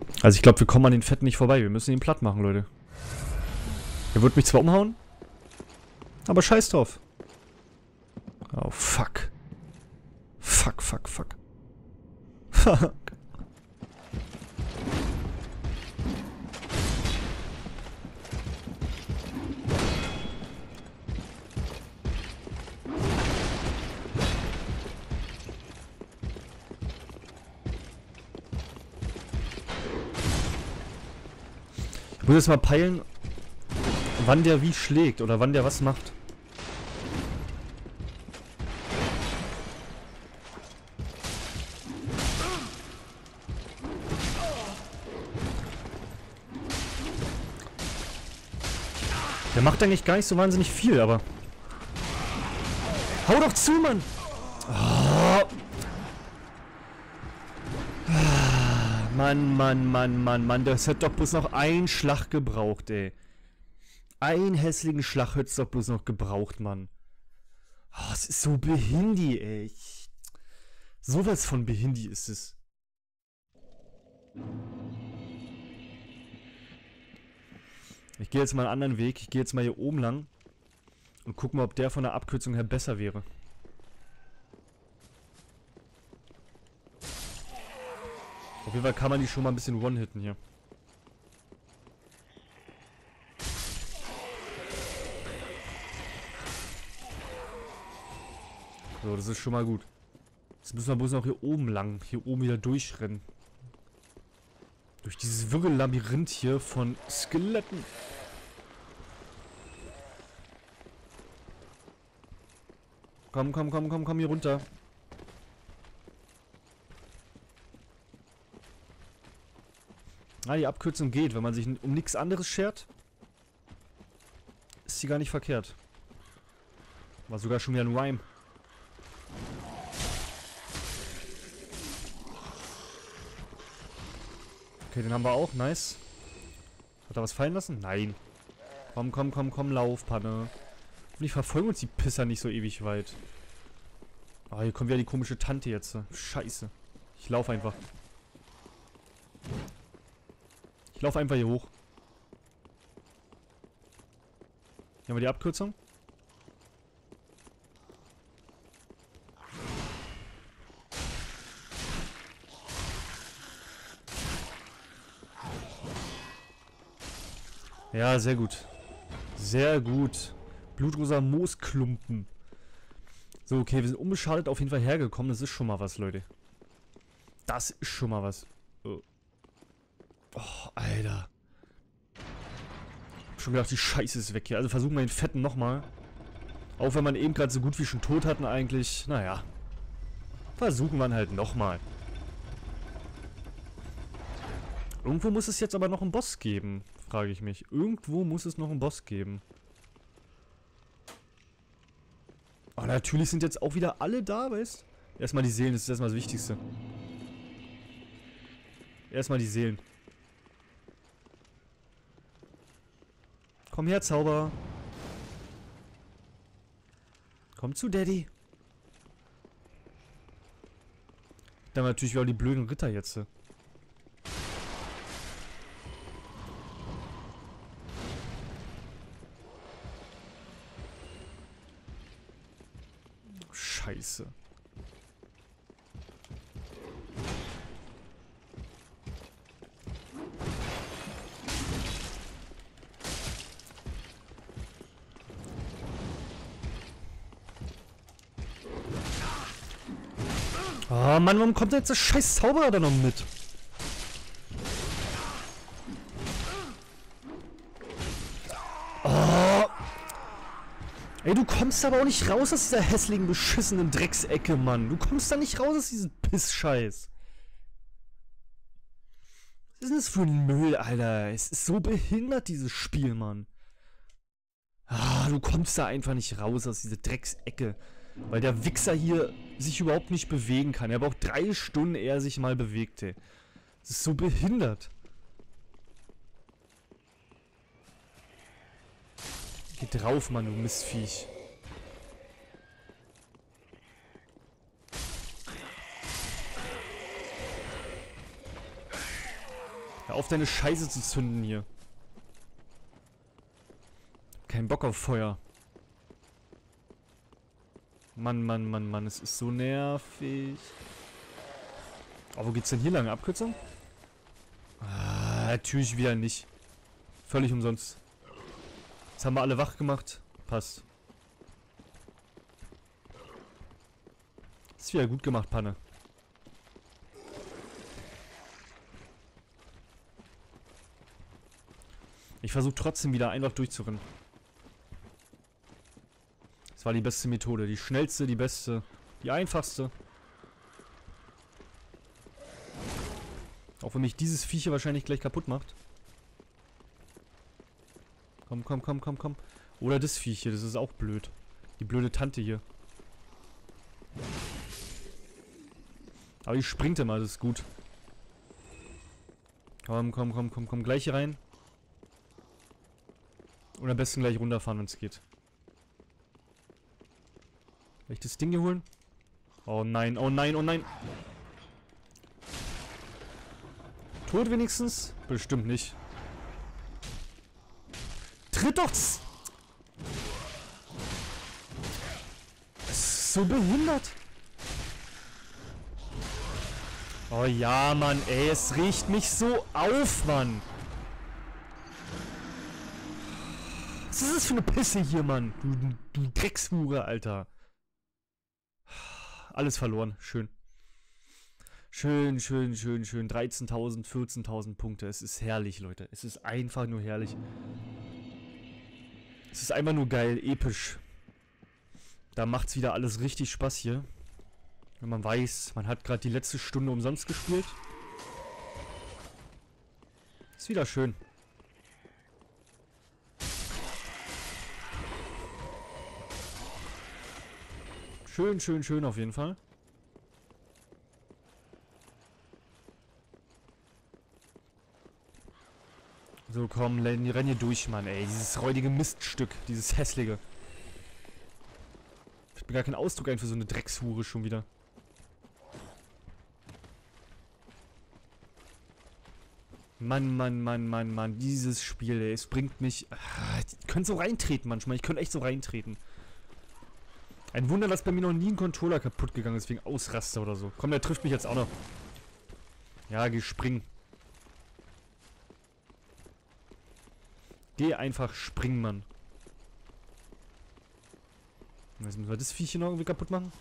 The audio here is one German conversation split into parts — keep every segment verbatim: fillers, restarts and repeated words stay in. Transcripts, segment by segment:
Also ich glaube, wir kommen an den Fetten nicht vorbei. Wir müssen ihn platt machen, Leute. Er wird mich zwar umhauen, aber scheiß drauf. Oh, fuck. Fuck, fuck, fuck. Fuck. Ich muss jetzt mal peilen, wann der wie schlägt oder wann der was macht. Der macht eigentlich gar nicht so wahnsinnig viel, aber... Hau doch zu, Mann! Oh. Mann, Mann, Mann, Mann, Mann. Das hat doch bloß noch einen Schlag gebraucht, ey. Einen hässlichen Schlag hätte es doch bloß noch gebraucht, Mann. Oh, es ist so behindi, ey. Ich... Sowas von behindi ist es. Ich gehe jetzt mal einen anderen Weg. Ich gehe jetzt mal hier oben lang. Und guck mal, ob der von der Abkürzung her besser wäre. Auf jeden Fall kann man die schon mal ein bisschen one-hitten hier. So, das ist schon mal gut. Jetzt müssen wir bloß noch hier oben lang. Hier oben wieder durchrennen. Durch dieses wirre Labyrinth hier von Skeletten. Komm, komm, komm, komm, komm hier runter. Ah, die Abkürzung geht. Wenn man sich um nichts anderes schert, ist sie gar nicht verkehrt. War sogar schon wieder ein Rhyme. Okay, den haben wir auch. Nice. Hat er was fallen lassen? Nein. Komm, komm, komm, komm, lauf, Panne. Und ich verfolge uns die Pisser nicht so ewig weit. Ah, hier kommt wieder die komische Tante jetzt. Scheiße. Ich laufe einfach. Ich laufe einfach hier hoch. Hier haben wir die Abkürzung. Ja, sehr gut. Sehr gut. Blutrosa Moosklumpen. So, okay, wir sind unbeschadet auf jeden Fall hergekommen. Das ist schon mal was, Leute. Das ist schon mal was. Oh, oh Alter. Ich hab schon gedacht, die Scheiße ist weg hier. Also versuchen wir den Fetten nochmal. Auch wenn man eben gerade so gut wie schon tot hatten eigentlich. Naja. Versuchen wir ihn halt nochmal. Irgendwo muss es jetzt aber noch einen Boss geben, frage ich mich. Irgendwo muss es noch einen Boss geben. Oh, natürlich sind jetzt auch wieder alle da, weißt du? Erstmal die Seelen, das ist erstmal das Wichtigste. Erstmal die Seelen. Komm her, Zauberer. Komm zu Daddy. Dann natürlich wieder die blöden Ritter jetzt. Scheiße. Oh Mann, warum kommt jetzt der scheiß Zauberer da noch mit? Oh. Ey, du kommst aber auch nicht raus aus dieser hässlichen, beschissenen Drecksecke, Mann. Du kommst da nicht raus aus diesem Pissscheiß. Was ist denn das für ein Müll, Alter? Es ist so behindert, dieses Spiel, Mann. Ah, du kommst da einfach nicht raus aus dieser Drecksecke. Weil der Wichser hier sich überhaupt nicht bewegen kann. Er braucht drei Stunden, ehe er sich mal bewegt, ey. Das ist so behindert. Geh drauf, Mann, du Mistviech. Hör auf, deine Scheiße zu zünden hier. Kein Bock auf Feuer. Mann, Mann, Mann, Mann, es ist so nervig. Oh, wo geht's denn hier lang? Abkürzung? Ah, natürlich wieder nicht. Völlig umsonst. Jetzt haben wir alle wach gemacht. Passt. Ist wieder gut gemacht, Panne. Ich versuche trotzdem wieder einfach durchzurennen. Das war die beste Methode. Die schnellste, die beste, die einfachste. Auch wenn mich dieses Viech hier wahrscheinlich gleich kaputt macht. Komm, komm, komm, komm, komm. Oder das Viech hier, das ist auch blöd. Die blöde Tante hier. Aber die springt immer, das ist gut. Komm, komm, komm, komm, komm, gleich hier rein. Und am besten gleich runterfahren, wenn es geht. Soll ich das Ding hier holen? Oh nein, oh nein, oh nein. Tot wenigstens? Bestimmt nicht. Tritt doch! Das ist so behindert. Oh ja, Mann, ey, es riecht mich so auf, Mann. Was ist das für eine Pisse hier, Mann? Du, du Dreckshure, Alter. Alles verloren. Schön. Schön, schön, schön, schön. dreizehntausend, vierzehntausend Punkte. Es ist herrlich, Leute. Es ist einfach nur herrlich. Es ist einfach nur geil, episch. Da macht's wieder alles richtig Spaß hier. Wenn man weiß, man hat gerade die letzte Stunde umsonst gespielt. Ist wieder schön. Schön, schön, schön auf jeden Fall. So, komm, renn hier durch, Mann, ey. Dieses räudige Miststück. Dieses hässliche. Ich hab mir gar keinen Ausdruck ein für so eine Dreckshure schon wieder. Mann, Mann, Mann, Mann, Mann. Dieses Spiel, ey. Es bringt mich... Ah, ich könnte so reintreten manchmal. Ich könnte echt so reintreten. Ein Wunder, dass bei mir noch nie ein Controller kaputt gegangen ist wegen Ausraster oder so. Komm, der trifft mich jetzt auch noch. Ja, geh springen. Geh einfach springen, Mann. Jetzt müssen wir das Viech hier noch irgendwie kaputt machen.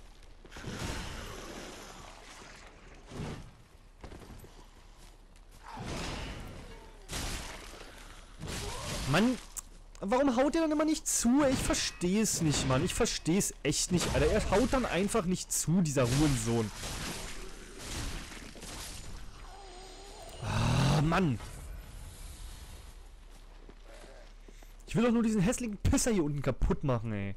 Mann, warum haut er dann immer nicht zu? Ich verstehe es nicht, Mann. Ich verstehe es echt nicht, Alter. Er haut dann einfach nicht zu, dieser Hurensohn. Ah, Mann. Ich will doch nur diesen hässlichen Pisser hier unten kaputt machen, ey.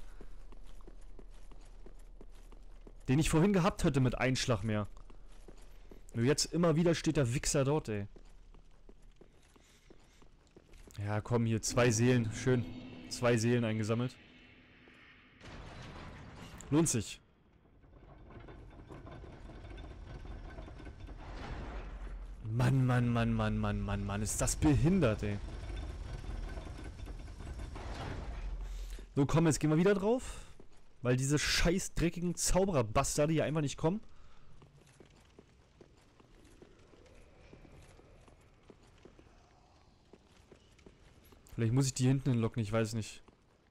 Den ich vorhin gehabt hätte mit Einschlag mehr. Nur jetzt immer wieder steht der Wichser dort, ey. Ja, komm, hier, zwei Seelen. Schön. Zwei Seelen eingesammelt. Lohnt sich. Mann, Mann, Mann, Mann, Mann, Mann, Mann. Ist das behindert, ey. So, komm, jetzt gehen wir wieder drauf. Weil diese scheiß dreckigen Zauberer-Bastarde hier einfach nicht kommen. Vielleicht muss ich die hinten hinlocken, ich weiß nicht.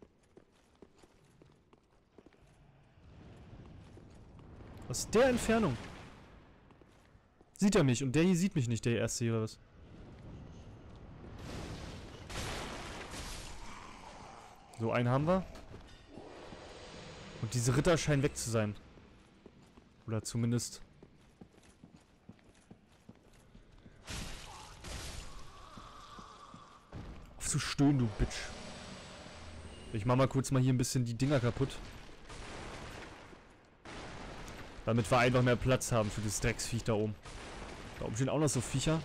Aus der Entfernung sieht er mich und der hier sieht mich nicht, der erste hier oder was? So, einen haben wir. Und diese Ritter scheinen weg zu sein. Oder zumindest... Auf zu stöhnen, du Bitch. Ich mach mal kurz mal hier ein bisschen die Dinger kaputt. Damit wir einfach mehr Platz haben für das Drecksviech da oben. Da oben stehen auch noch so Viecher.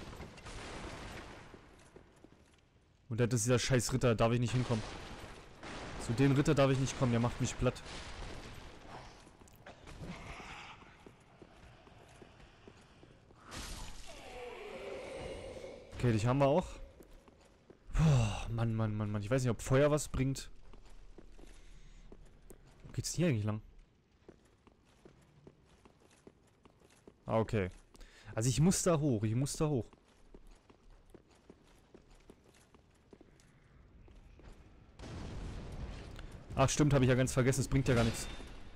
Und das ist dieser scheiß Ritter, da darf ich nicht hinkommen. Zu den Ritter darf ich nicht kommen, der macht mich platt. Okay, dich haben wir auch. Puh, Mann, Mann, Mann, Mann. Ich weiß nicht, ob Feuer was bringt. Wo geht's denn hier eigentlich lang? Ah, okay. Also ich muss da hoch, ich muss da hoch. Ach stimmt, habe ich ja ganz vergessen, es bringt ja gar nichts.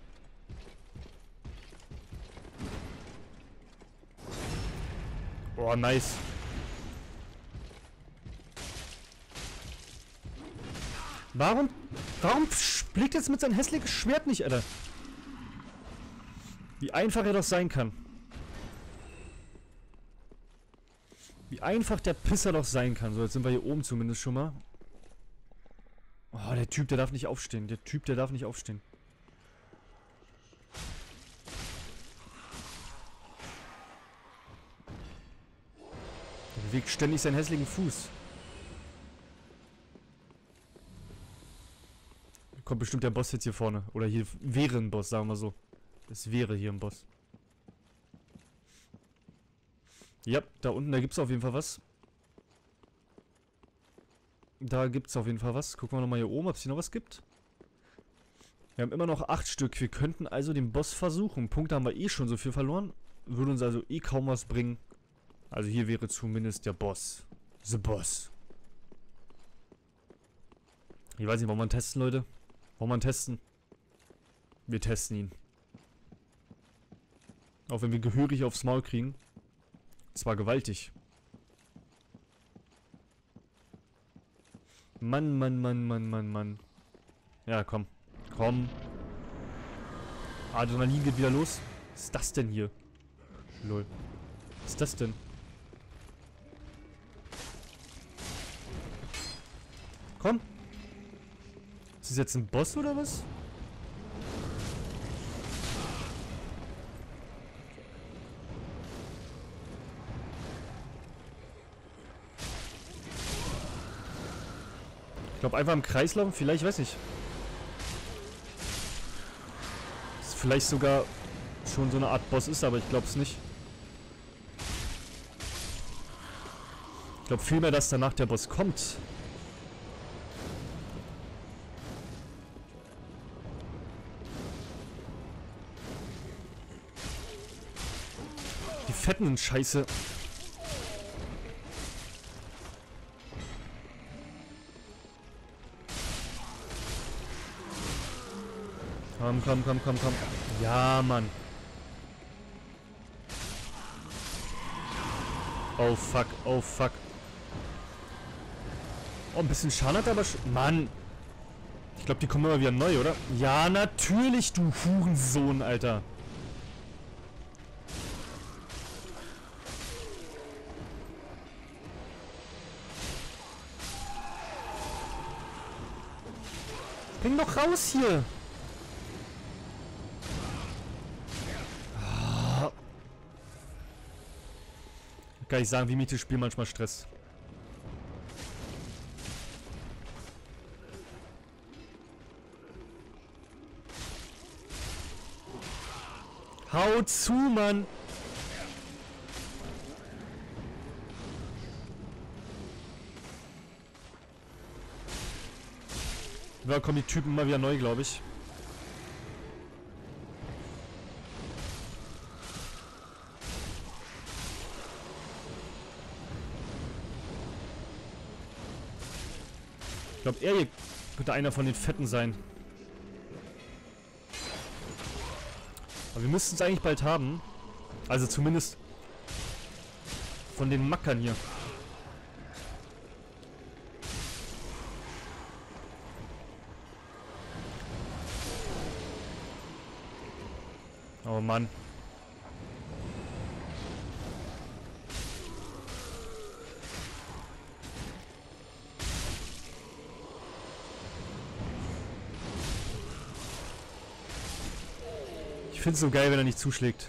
Oh, nice. Warum? Warum blickt jetzt mit seinem hässlichen Schwert nicht, Alter? Wie einfach er doch sein kann. Wie einfach der Pisser doch sein kann. So, jetzt sind wir hier oben zumindest schon mal. Oh, der Typ, der darf nicht aufstehen. Der Typ, der darf nicht aufstehen. Der bewegt ständig seinen hässlichen Fuß. Kommt bestimmt der Boss jetzt hier vorne. Oder hier wäre ein Boss, sagen wir so. Es wäre hier ein Boss. Ja, da unten, da gibt es auf jeden Fall was. Da gibt es auf jeden Fall was. Gucken wir nochmal hier oben, ob es hier noch was gibt. Wir haben immer noch acht Stück. Wir könnten also den Boss versuchen. Punkte haben wir eh schon so viel verloren. Würde uns also eh kaum was bringen. Also hier wäre zumindest der Boss. The Boss. Ich weiß nicht, wollen wir ihn testen, Leute? Wollen wir ihn testen? Wir testen ihn. Auch wenn wir gehörig aufs Maul kriegen. Zwar gewaltig. Mann, Mann, Mann, Mann, Mann, Mann. Ja, komm. Komm. Adrenalin geht wieder los. Was ist das denn hier? Lol. Was ist das denn? Komm. Ist das jetzt ein Boss oder was? Ich glaube einfach im Kreis laufen, vielleicht, weiß nicht. Dass vielleicht sogar schon so eine Art Boss ist, aber ich glaube es nicht. Ich glaube vielmehr, dass danach der Boss kommt. Die Fetten sind scheiße. Komm, komm, komm, komm, komm. Ja, Mann. Oh, fuck. Oh, fuck. Oh, ein bisschen Schaden hat er aber schon. Mann. Ich glaube, die kommen immer wieder neu, oder? Ja, natürlich, du Hurensohn, Alter. Bring doch raus hier. Kann ich sagen, wie mich das Spiel manchmal stresst. Hau zu, Mann! Da kommen die Typen mal wieder neu, glaube ich. Ich glaube, er hier könnte einer von den Fetten sein. Aber wir müssten es eigentlich bald haben. Also zumindest von den Mackern hier. Oh Mann. Ich finde es so geil, wenn er nicht zuschlägt.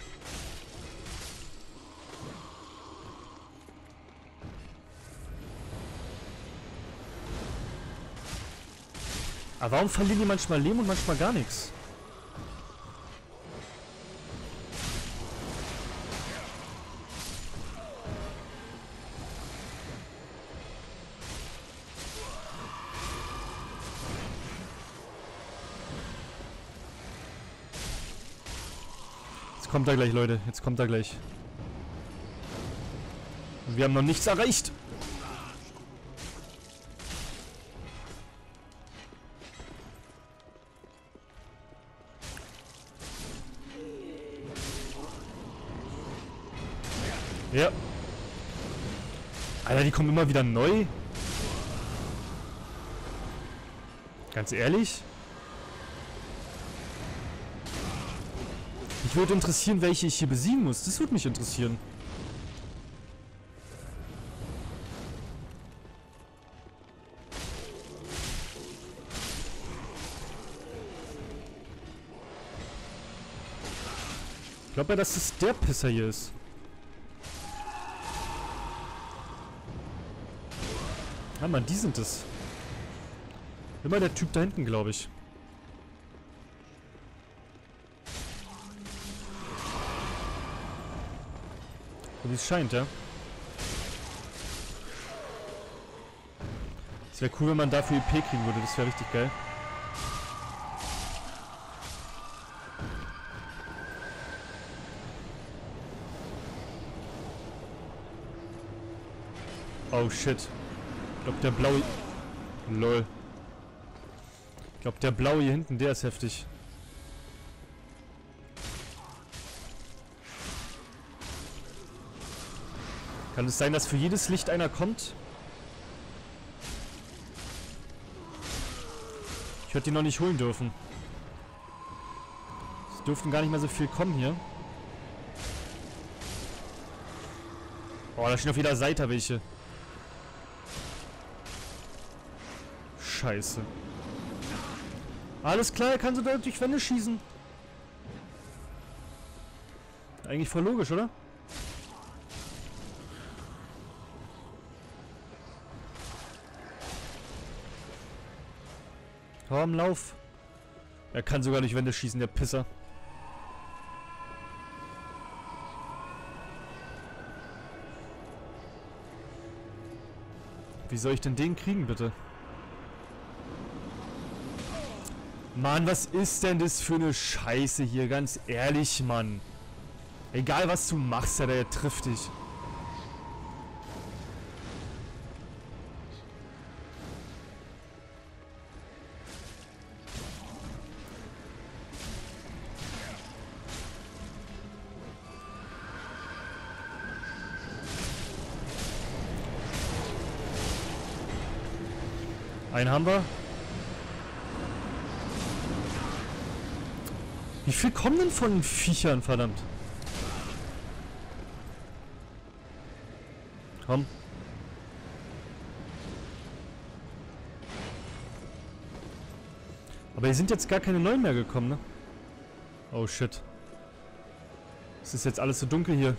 Aber warum verlieren die manchmal Leben und manchmal gar nichts? kommt er gleich, Leute. Jetzt kommt er gleich. Und wir haben noch nichts erreicht. Ja. Alter, die kommen immer wieder neu. Ganz ehrlich? Mich würde interessieren, welche ich hier besiegen muss. Das würde mich interessieren. Ich glaube ja, dass es der Pisser hier ist. Ah, Mann, die sind es. Immer der Typ da hinten, glaube ich. So wie es scheint, ja. Es wäre cool, wenn man dafür I P kriegen würde. Das wäre richtig geil. Oh shit. Ich glaube, der blaue... Lol. Ich glaube, der blaue hier hinten, der ist heftig. Kann es sein, dass für jedes Licht einer kommt? Ich hätte die noch nicht holen dürfen. Es dürften gar nicht mehr so viel kommen hier. Oh, da stehen auf jeder Seite welche. Scheiße. Alles klar, er kann so da durch Wände schießen. Eigentlich voll logisch, oder? Komm, lauf. Er kann sogar durch Wände schießen, der Pisser. Wie soll ich denn den kriegen, bitte? Mann, was ist denn das für eine Scheiße hier? Ganz ehrlich, Mann. Egal, was du machst, ja, der trifft dich. Einen haben wir. Wie viel kommen denn von den Viechern, verdammt? Komm. Aber hier sind jetzt gar keine neuen mehr gekommen, ne? Oh shit. Es ist jetzt alles so dunkel hier.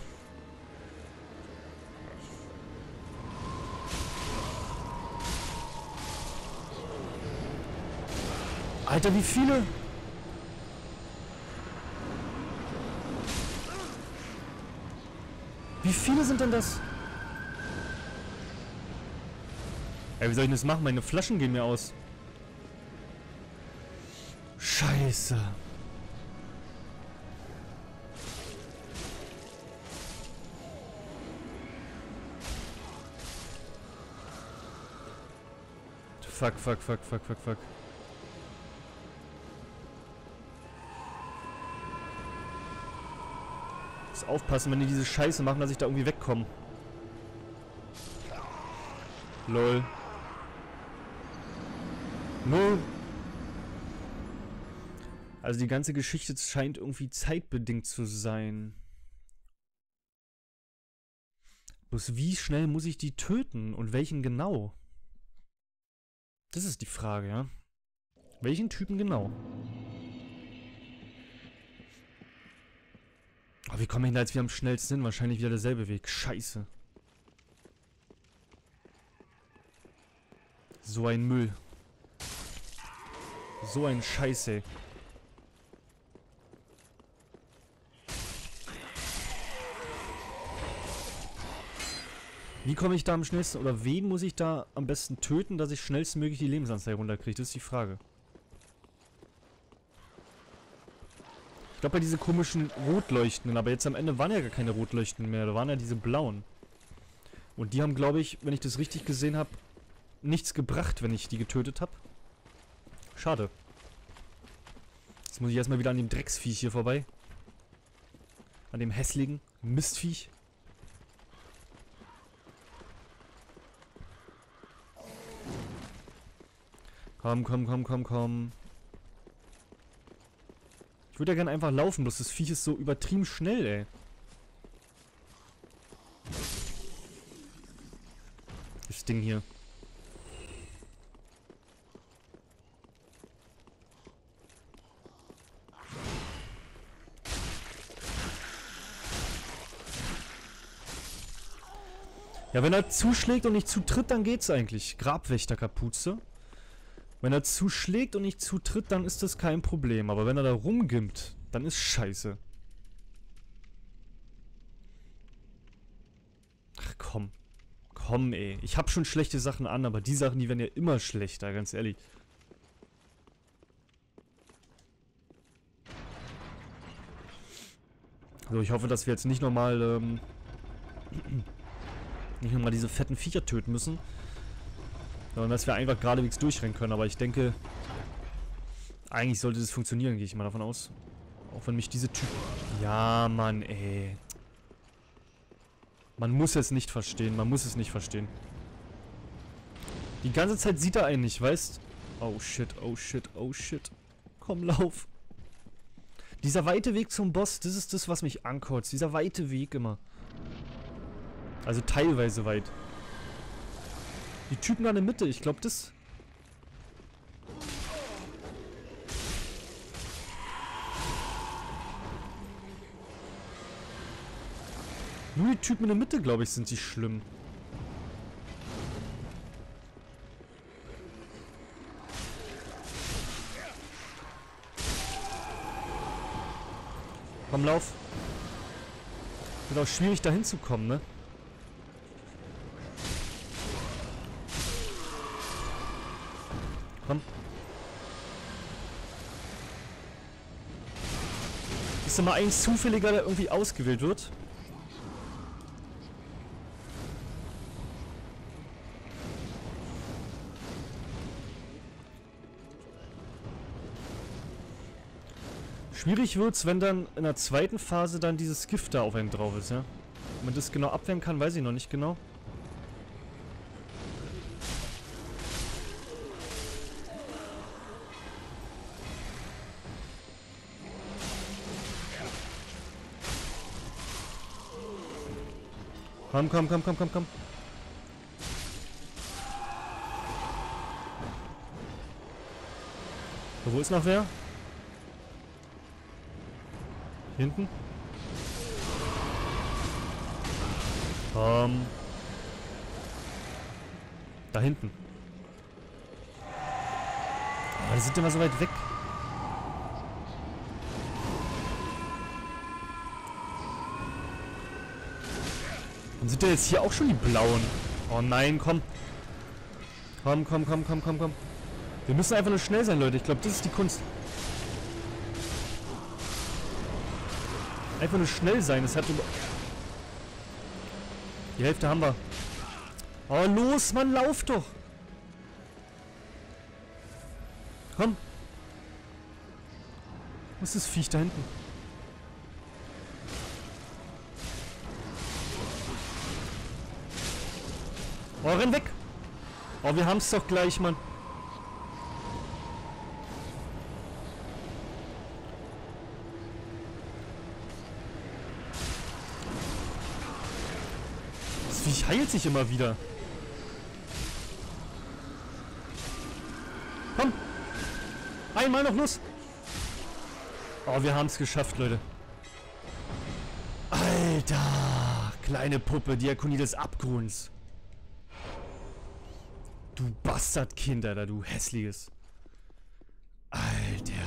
Alter, wie viele? Wie viele sind denn das? Ey, wie soll ich das machen? Meine Flaschen gehen mir aus. Scheiße. Fuck, fuck, fuck, fuck, fuck, fuck. Aufpassen, wenn die diese Scheiße machen, dass ich da irgendwie wegkomme. Lol. Null. Also die ganze Geschichte scheint irgendwie zeitbedingt zu sein. Bloß wie schnell muss ich die töten und welchen genau? Das ist die Frage, ja. Welchen Typen genau? Oh, wie komme ich da jetzt wieder am schnellsten hin? Wahrscheinlich wieder derselbe Weg. Scheiße. So ein Müll. So ein Scheiße. Wie komme ich da am schnellsten? Oder wen muss ich da am besten töten, dass ich schnellstmöglich die Lebensanzeige runterkriege? Das ist die Frage. glaube, bei diese komischen Rotleuchten, aber jetzt am Ende waren ja gar keine Rotleuchten mehr, da waren ja diese blauen. Und die haben, glaube ich, wenn ich das richtig gesehen habe, nichts gebracht, wenn ich die getötet habe. Schade. Jetzt muss ich erstmal wieder an dem Drecksviech hier vorbei. An dem hässlichen Mistviech. Komm, komm, komm, komm, komm. Ich würde ja gerne einfach laufen, bloß das Viech ist so übertrieben schnell, ey. Das Ding hier. Ja, wenn er zuschlägt und nicht zutritt, dann geht's eigentlich. Grabwächterkapuze. Wenn er zuschlägt und nicht zutritt, dann ist das kein Problem. Aber wenn er da rumgimmt, dann ist scheiße. Ach komm. Komm, ey. Ich hab schon schlechte Sachen an, aber die Sachen, die werden ja immer schlechter, ganz ehrlich. So, ich hoffe, dass wir jetzt nicht nochmal, ähm... nicht nochmal diese fetten Viecher töten müssen. Sondern dass wir einfach geradewegs durchrennen können. Aber ich denke, eigentlich sollte das funktionieren, gehe ich mal davon aus. Auch wenn mich diese Typen... Ja, Mann, ey. Man muss es nicht verstehen. Man muss es nicht verstehen. Die ganze Zeit sieht er einen nicht, weißt? Oh shit, oh shit, oh shit. Komm, lauf. Dieser weite Weg zum Boss, das ist das, was mich ankotzt. Dieser weite Weg immer. Also teilweise weit. Die Typen da in der Mitte, ich glaube das... Nur die Typen in der Mitte, glaube ich, sind die schlimm. Komm, lauf. Wird auch schwierig, da hinzukommen, ne? Komm. Ist immer ein zufälliger, der irgendwie ausgewählt wird. Schwierig wird's, wenn dann in der zweiten Phase dann dieses Gift da auf einen drauf ist, ja? Wenn man das genau abwehren kann, weiß ich noch nicht genau. Komm, komm, komm, komm, komm, komm. So, wo ist noch wer? Hinten? Komm. Da hinten. Aber die sind immer so weit weg. Und sind ja jetzt hier auch schon die blauen? Oh nein, komm. Komm, komm, komm, komm, komm, komm. Wir müssen einfach nur schnell sein, Leute. Ich glaube, das ist die Kunst. Einfach nur schnell sein. Das hat über... Die Hälfte haben wir. Oh, los, Mann, lauf doch. Komm. Was ist das Viech da hinten? Oh, renn weg. Oh, wir haben es doch gleich, Mann. Das Viech heilt sich immer wieder. Komm. Einmal noch los. Oh, wir haben es geschafft, Leute. Alter. Kleine Puppe, Diakonie des Abgrunds. Du Bastardkind, Alter, du hässliches. Alter.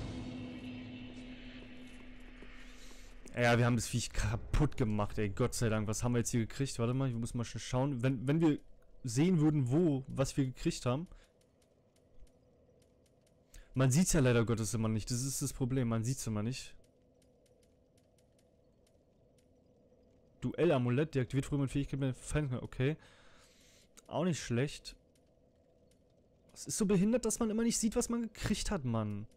Ja, wir haben das Viech kaputt gemacht, ey. Gott sei Dank. Was haben wir jetzt hier gekriegt? Warte mal, ich muss mal schon schauen. Wenn, wenn wir sehen würden, wo, was wir gekriegt haben. Man sieht es ja leider Gottes immer nicht. Das ist das Problem. Man sieht es immer nicht. Duellamulett. Deaktiviert früher mit Fähigkeit mit Feinden. Okay. Auch nicht schlecht. Es ist so behindert, dass man immer nicht sieht, was man gekriegt hat, Mann.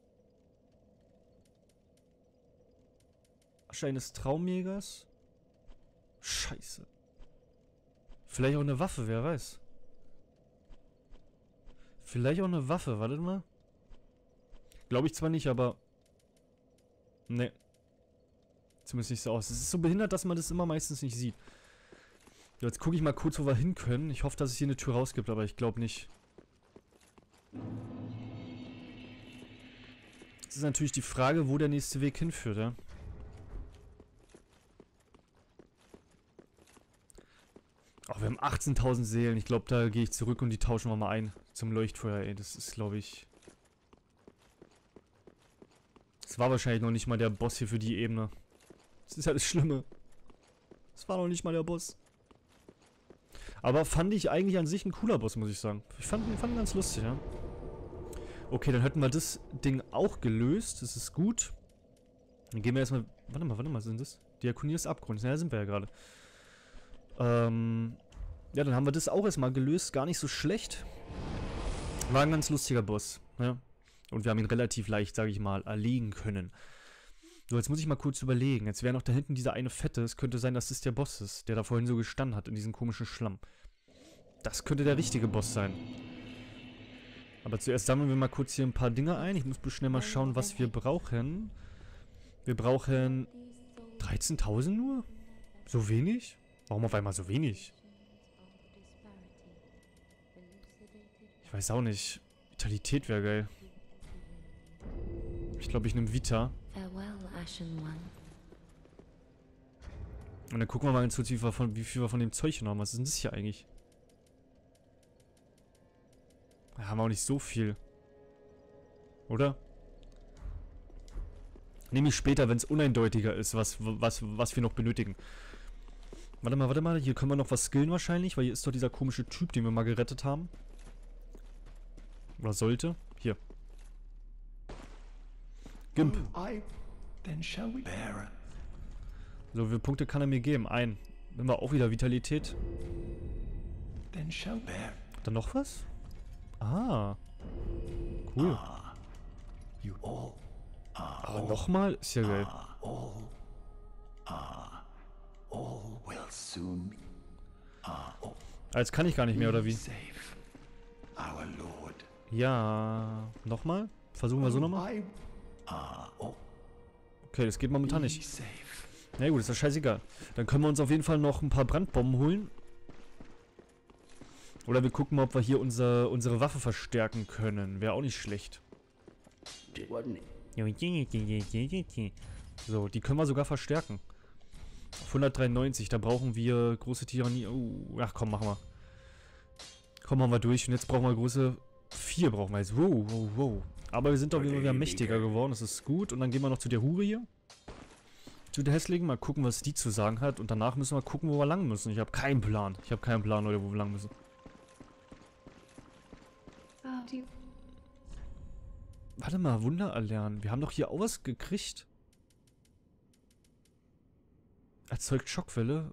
Asche eines Traumjägers. Scheiße. Vielleicht auch eine Waffe, wer weiß. Vielleicht auch eine Waffe, wartet mal. Glaube ich zwar nicht, aber... Ne. Zumindest nicht so aus. Es ist so behindert, dass man das immer meistens nicht sieht. Jetzt gucke ich mal kurz, wo wir hin können. Ich hoffe, dass es hier eine Tür raus gibt, aber ich glaube nicht. Das ist natürlich die Frage, wo der nächste Weg hinführt, ja. Oh, wir haben achtzehntausend Seelen. Ich glaube, da gehe ich zurück und die tauschen wir mal ein. Zum Leuchtfeuer, ey. Das ist, glaube ich... Das war wahrscheinlich noch nicht mal der Boss hier für die Ebene. Das ist ja das Schlimme. Das war noch nicht mal der Boss. Aber fand ich eigentlich an sich ein cooler Boss, muss ich sagen. Ich fand, fand ihn ganz lustig, ja. Okay, dann hätten wir das Ding auch gelöst. Das ist gut. Dann gehen wir erstmal... Warte mal, warte mal, sind das? Diakonie des Abgrunds. Ja, da sind wir ja gerade. Ähm... Ja, dann haben wir das auch erstmal gelöst. Gar nicht so schlecht. War ein ganz lustiger Boss, ja. Und wir haben ihn relativ leicht, sage ich mal, erlegen können. So, jetzt muss ich mal kurz überlegen. Jetzt wäre noch da hinten dieser eine Fette. Es könnte sein, dass das der Boss ist, der da vorhin so gestanden hat, in diesem komischen Schlamm. Das könnte der richtige Boss sein. Aber zuerst sammeln wir mal kurz hier ein paar Dinge ein. Ich muss bloß schnell mal schauen, was wir brauchen. Wir brauchen dreizehntausend nur? So wenig? Warum auf einmal so wenig? Ich weiß auch nicht. Vitalität wäre geil. Ich glaube, ich nehme Vita. Und dann gucken wir mal ganz kurz, wie, wir von, wie viel wir von dem Zeug noch haben. Was ist denn das hier eigentlich? Da haben wir auch nicht so viel. Oder? Nehme ich später, wenn es uneindeutiger ist, was, was, was wir noch benötigen. Warte mal, warte mal. Hier können wir noch was skillen wahrscheinlich, weil hier ist doch dieser komische Typ, den wir mal gerettet haben. Oder sollte. Hier. Gimp. So, wie viele Punkte kann er mir geben? Ein. Nehmen wir auch wieder Vitalität. Dann noch was? Ah. Cool. Aber nochmal? Ist ja geil. Jetzt kann ich gar nicht mehr, oder wie? Ja. Nochmal? Versuchen wir so nochmal? Okay, das geht momentan nicht. Na gut, ist ja scheißegal. Dann können wir uns auf jeden Fall noch ein paar Brandbomben holen. Oder wir gucken mal, ob wir hier unser, unsere Waffe verstärken können. Wäre auch nicht schlecht. So, die können wir sogar verstärken. Auf hundertdreiundneunzig, da brauchen wir große Tyrannie. Oh, ach komm, machen wir. Komm, machen wir durch. Und jetzt brauchen wir große... vier brauchen wir jetzt. Wow, wow, wow. Aber wir sind doch wieder mächtiger geworden. Das ist gut. Und dann gehen wir noch zu der Hure hier. Zu der Hässlichen. Mal gucken, was die zu sagen hat. Und danach müssen wir gucken, wo wir lang müssen. Ich habe keinen Plan. Ich habe keinen Plan, Leute, wo wir lang müssen. Warte mal, Wunder erlernen. Wir haben doch hier auch was gekriegt. Erzeugt Schockwelle.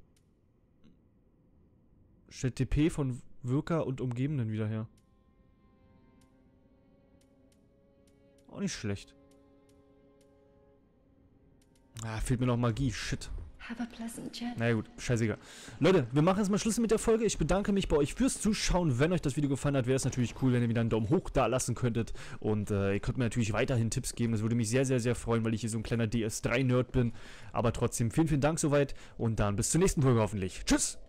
Stellt T P von Wirker und Umgebenden wieder her. Auch nicht schlecht. Ah, fehlt mir noch Magie. Shit. Naja gut, scheißegal. Leute, wir machen jetzt mal Schluss mit der Folge. Ich bedanke mich bei euch fürs Zuschauen. Wenn euch das Video gefallen hat, wäre es natürlich cool, wenn ihr mir einen Daumen hoch da lassen könntet. Und äh, ihr könnt mir natürlich weiterhin Tipps geben. Das würde mich sehr, sehr, sehr freuen, weil ich hier so ein kleiner D S drei Nerd bin. Aber trotzdem, vielen, vielen Dank soweit. Und dann bis zur nächsten Folge hoffentlich. Tschüss!